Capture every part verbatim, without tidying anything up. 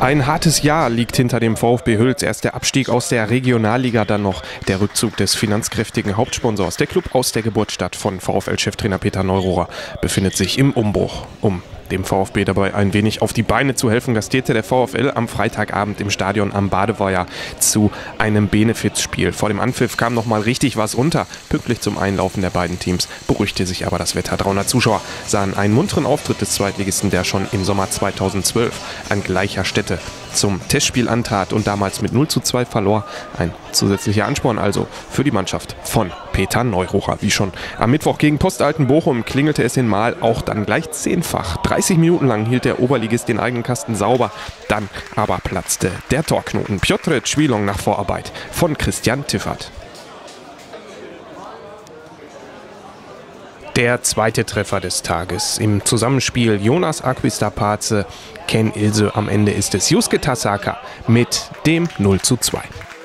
Ein hartes Jahr liegt hinter dem VfB Hüls. Erst der Abstieg aus der Regionalliga, dann noch der Rückzug des finanzkräftigen Hauptsponsors. Der Club aus der Geburtsstadt von VfL-Cheftrainer Peter Neururer befindet sich im Umbruch. Um dem VfB dabei ein wenig auf die Beine zu helfen, gastierte der VfL am Freitagabend im Stadion am Badeweiher zu einem Benefizspiel. Vor dem Anpfiff kam noch mal richtig was unter. Pünktlich zum Einlaufen der beiden Teams beruhigte sich aber das Wetter. dreihundert Zuschauer sahen einen munteren Auftritt des Zweitligisten, der schon im Sommer zweitausendzwölf an gleicher Stätte zum Testspiel antrat und damals mit null zu zwei verlor. Ein zusätzlicher Ansporn also für die Mannschaft von Peter Neururer. Wie schon am Mittwoch gegen Postalten Bochum klingelte es in Mahl auch dann gleich zehnfach. dreißig Minuten lang hielt der Oberligist den eigenen Kasten sauber. Dann aber platzte der Torknoten. Piotr Ćwilong nach Vorarbeit von Christian Tiffert. Der zweite Treffer des Tages im Zusammenspiel Jonas Akvista-Pace, Ken Ilse. Am Ende ist es Yusuke Tasaka mit dem null zu zwei.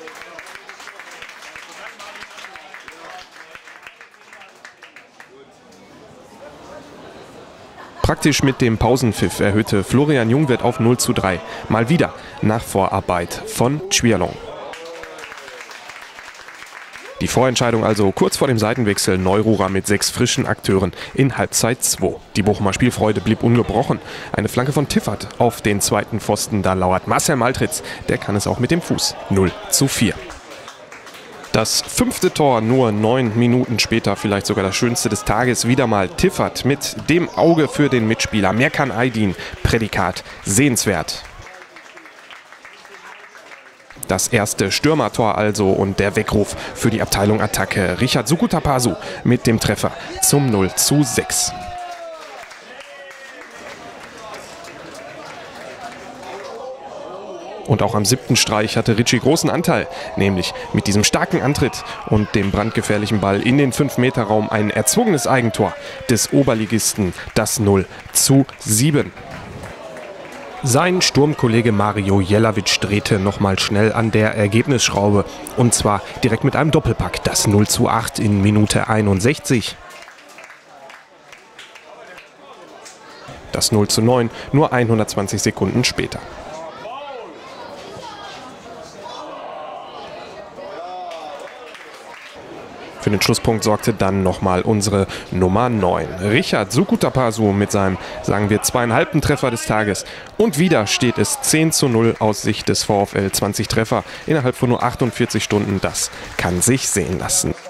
Praktisch mit dem Pausenpfiff erhöhte Florian Jungwirth auf null zu drei. Mal wieder nach Vorarbeit von Ćwilong. Die Vorentscheidung also kurz vor dem Seitenwechsel. Neururer mit sechs frischen Akteuren in Halbzeit zwei. Die Bochumer Spielfreude blieb ungebrochen. Eine Flanke von Tiffert auf den zweiten Pfosten. Da lauert Marcel Maltritz. Der kann es auch mit dem Fuß. null zu vier. Das fünfte Tor nur neun Minuten später, vielleicht sogar das schönste des Tages. Wieder mal Tiffert mit dem Auge für den Mitspieler. Merkan Aydin, Prädikat sehenswert. Das erste Stürmertor also und der Weckruf für die Abteilung Attacke. Richard Sukutapasu mit dem Treffer zum null zu sechs. Und auch am siebten Streich hatte Ritchie großen Anteil, nämlich mit diesem starken Antritt und dem brandgefährlichen Ball in den fünf Meter Raum ein erzwungenes Eigentor des Oberligisten, das null zu sieben. Sein Sturmkollege Mario Jelavic drehte nochmal schnell an der Ergebnisschraube und zwar direkt mit einem Doppelpack, das null zu acht in Minute einundsechzig. Das null zu neun nur hundertzwanzig Sekunden später. Für den Schlusspunkt sorgte dann nochmal unsere Nummer neun. Richard Sukutapasu mit seinem, sagen wir, zweieinhalbten Treffer des Tages. Und wieder steht es zehn zu null aus Sicht des VfL. zwanzig Treffer innerhalb von nur achtundvierzig Stunden. Das kann sich sehen lassen.